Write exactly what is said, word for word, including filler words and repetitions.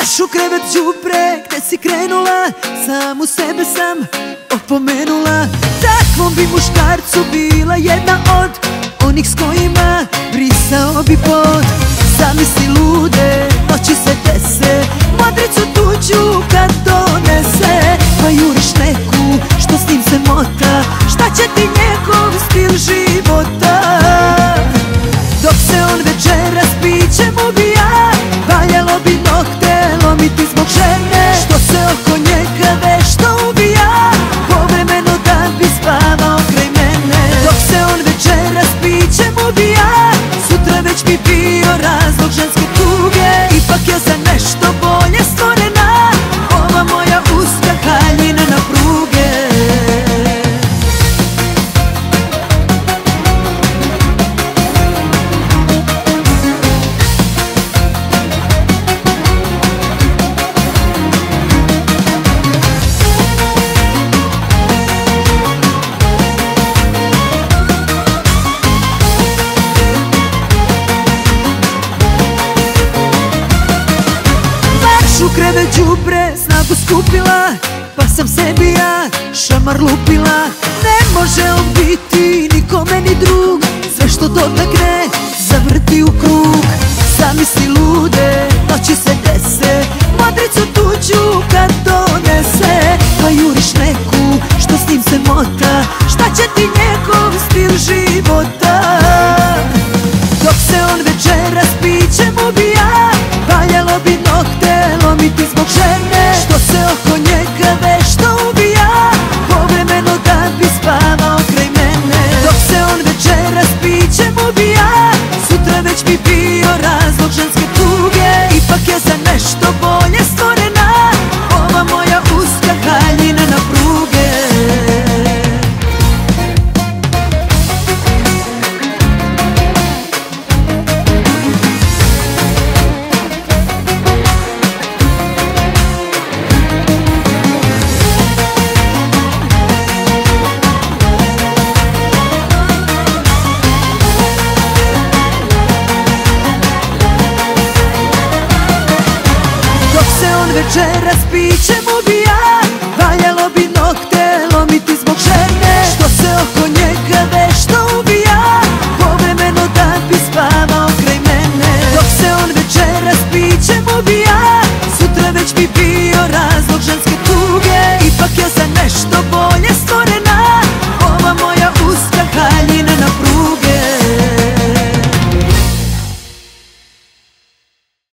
Baš u krevet đubre, gde si krenula, samu sebe sam opomenula. Takvom bi muškarcu bila jedna od onih s kojima brisao bi pod. Zamisli lude, noći se dese, modricu tuđu kad donese. Pa juriš neku, što s njim se mota, šta će ti njegov stil života? Dok se on večeras pićem ubija, valjalo bi nokte lomiti zbog žene što se oko njega vešto ubija, povremeno da bi spavao kraj mene. Dok se on večeras pićem ubija, sutra već bi bio razlog ženske tuge. Ipak je za nešto bolje stvorena ova moja uska haljina na pruge. U krevet đubre snagu skupila, pa sam sebi ja šamar lupila. Ne može on biti nikome ni drug, sve što dotakne zavrti u krug. Zamisli lude, noći se dese, modricu tuđu kad donese. Pa juriš neku, što s njim se mota, šta će ti njegov stil života? Dok se on večeras pićem ubija, valjalo bi nokte lomiti zbog žene što se oko njega vešto ubija, povremeno da bi spavao kraj mene. Dok se on večeras pićem ubija, sutra već bi bio razlog ženske tuge. Ipak je za nešto bolje stvorena ova moja uska haljina na pruge. Večeras pićem ubija, valjalo bi nokte lomiti zbog žene što se oko njega